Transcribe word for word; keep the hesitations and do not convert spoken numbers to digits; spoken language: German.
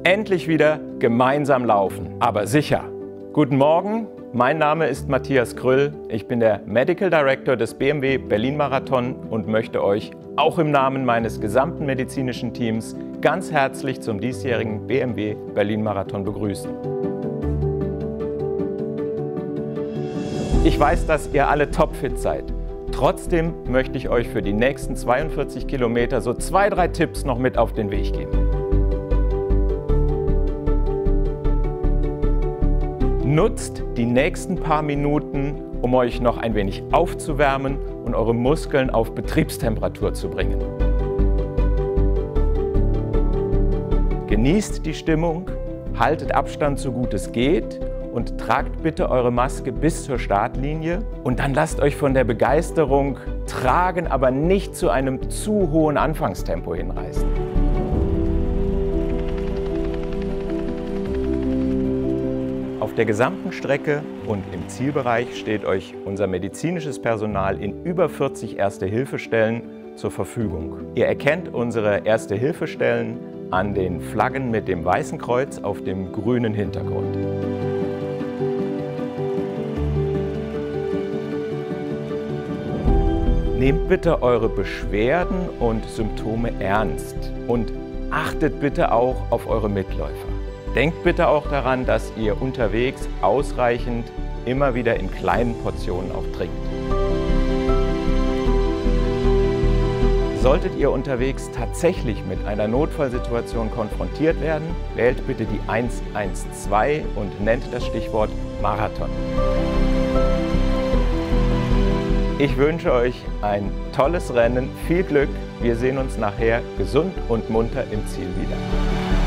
Endlich wieder gemeinsam laufen, aber sicher. Guten Morgen, mein Name ist Matthias Krüll. Ich bin der Medical Director des B M W Berlin Marathon und möchte euch auch im Namen meines gesamten medizinischen Teams ganz herzlich zum diesjährigen B M W Berlin Marathon begrüßen. Ich weiß, dass ihr alle topfit seid. Trotzdem möchte ich euch für die nächsten zweiundvierzig Kilometer so zwei, drei Tipps noch mit auf den Weg geben. Nutzt die nächsten paar Minuten, um euch noch ein wenig aufzuwärmen und eure Muskeln auf Betriebstemperatur zu bringen. Genießt die Stimmung, haltet Abstand so gut es geht und tragt bitte eure Maske bis zur Startlinie. Und dann lasst euch von der Begeisterung tragen, aber nicht zu einem zu hohen Anfangstempo hinreißen. Auf der gesamten Strecke und im Zielbereich steht euch unser medizinisches Personal in über vierzig Erste-Hilfe-Stellen zur Verfügung. Ihr erkennt unsere Erste-Hilfe-Stellen an den Flaggen mit dem weißen Kreuz auf dem grünen Hintergrund. Nehmt bitte eure Beschwerden und Symptome ernst und achtet bitte auch auf eure Mitläufer. Denkt bitte auch daran, dass ihr unterwegs ausreichend immer wieder in kleinen Portionen auch trinkt. Solltet ihr unterwegs tatsächlich mit einer Notfallsituation konfrontiert werden, wählt bitte die eins eins zwei und nennt das Stichwort Marathon. Ich wünsche euch ein tolles Rennen, viel Glück. Wir sehen uns nachher gesund und munter im Ziel wieder.